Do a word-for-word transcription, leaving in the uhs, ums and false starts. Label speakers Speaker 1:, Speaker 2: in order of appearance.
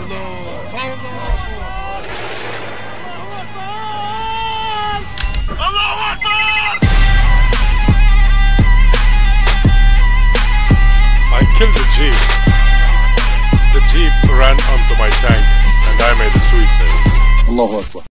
Speaker 1: I killed the Jeep. The Jeep ran onto my tank and I made a suicide.
Speaker 2: Allahu Akbar.